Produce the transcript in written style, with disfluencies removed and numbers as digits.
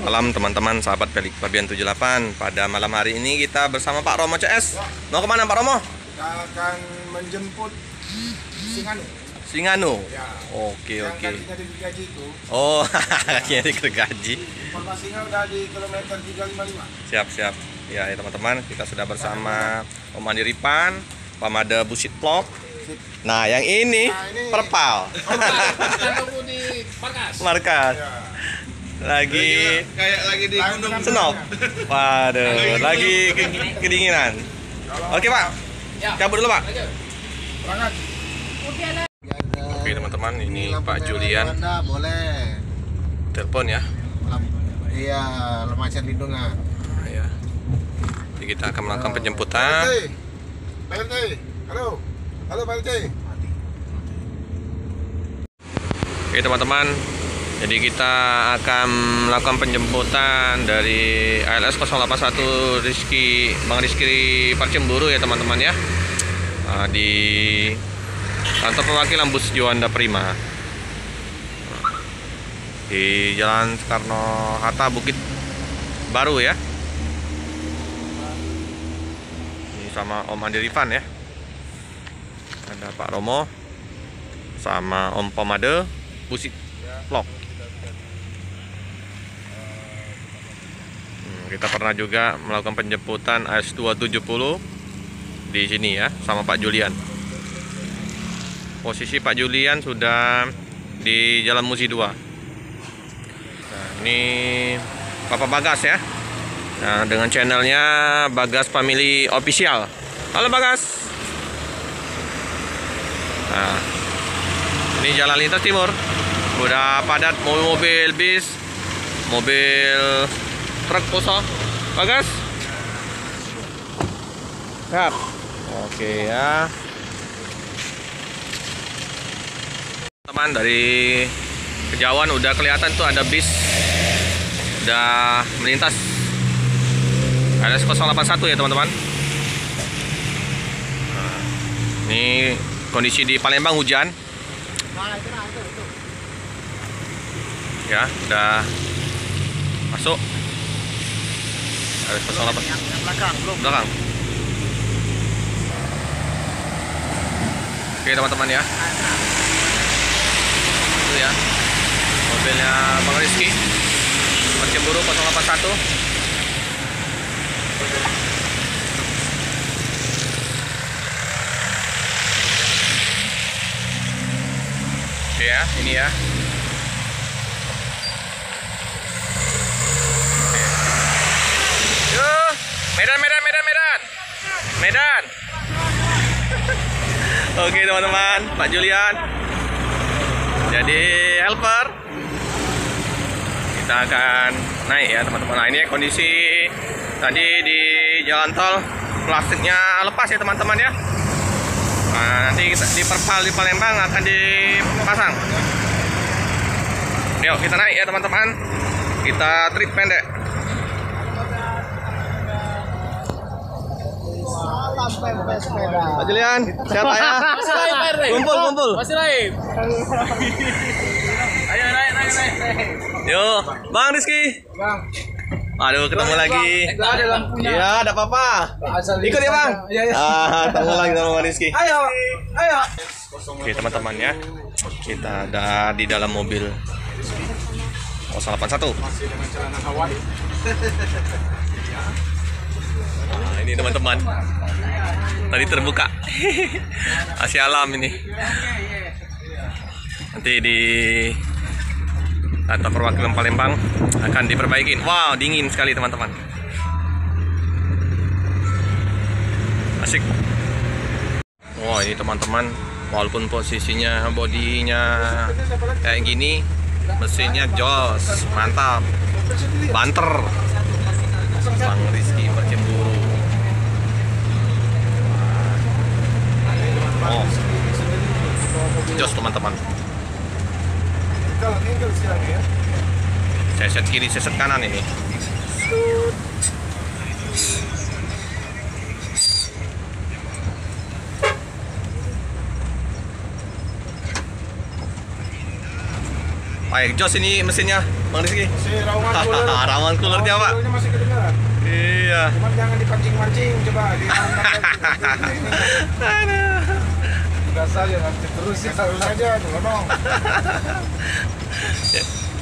malam teman-teman sahabat Pelik Fabian 78. Pada malam hari ini kita bersama Pak Romo CS. Mau kemana Pak Romo? Kita akan menjemput Singanu. Singanu? Ya. Oke. Kakinya digergaji itu. Oh, kakinya digergaji. Informasinya udah di kilometer 355. Siap. Ya teman-teman, kita sudah bersama Om Andi Ripan, Pak Made Busit Vlog. Nah yang ini Perpal. Di Markas. Ya. Lagi kayak lagi di Gunung Senop. Waduh, lagi kedinginan. Oke Pak, cabut dulu Pak. Berangkat. Oke teman-teman, ini Pak Julian. Boleh. Telepon ya. Iya, lumayan lindungan. Nah, ya. Jadi kita akan melakukan penjemputan. Pak RT. Halo. Halo Pak RT. Oke teman-teman, jadi kita akan melakukan penjemputan dari ALS 081 Bang Rizky Parcemburu ya teman-teman ya. Nah, di kantor perwakilan bus Juanda Prima di Jalan Soekarno Hatta, Bukit Baru ya. Ini sama Om Andi Rifan ya. Ada Pak Romo sama Om Pomade Busit Vlog. Kita pernah juga melakukan penjemputan AS 270 di sini ya sama Pak Julian. Posisi Pak Julian sudah di Jalan Musi 2. Nah, ini Bapak Bagas ya. Nah, dengan channelnya Bagas Family Official. Halo Bagas. Nah, ini jalan lintas timur. Udah padat mobil bis, mobil truk kosong. Bagas. Siap. Oke ya. Teman, dari kejauhan udah kelihatan tuh ada bis udah melintas. ALS 081 ya teman-teman. Nah, ini kondisi di Palembang hujan. Ya, udah masuk. ALS 081. Belakang. Oke teman-teman ya. Itu ya mobilnya Bang Rizky Parcemburu 081. Oke ya, ini ya. Medan. Oke teman-teman, Pak Julian jadi helper. Kita akan naik ya teman-teman. Nah, ini kondisi tadi di jalan tol, plastiknya lepas ya teman-teman ya. Nah, nanti kita di Perpal di Palembang akan dipasang. Yuk kita naik ya teman-teman. Kita trip pendek. Pak Julian, siapa ya? Masih live, Pak RT. Kumpul. Masih live. Ayo naik. Yuk, Bang Rizky. Bang. Aduh, ketemu lagi. Ada lampunya. Iya, ada apa-apa. Ikut ya Bang. Iya. Ketemu lagi sama Bang Rizky. Ayo. Oke teman-teman ya, kita ada di dalam mobil 081. Masih dengan celana Hawaii. Nah, ini teman-teman, tadi terbuka. Masih alam ini. Nanti di kantor perwakilan Palembang akan diperbaikin. Wow, dingin sekali teman-teman. Asik. Wow, ini teman-teman, walaupun posisinya bodinya kayak gini, mesinnya jos, mantap, banter. Bang Rizky Parcemburu. Oh, jos teman-teman. Saya set kiri, saya set kanan ini. Exhaust ini mesinnya, Bang Rizky. Masih raungan cooler. Rawan coolernya, Pak. Coolernya masih kedengaran. Iya. Cuman jangan dipancing-mancing, coba di gas aja nanti terus aja, tolong.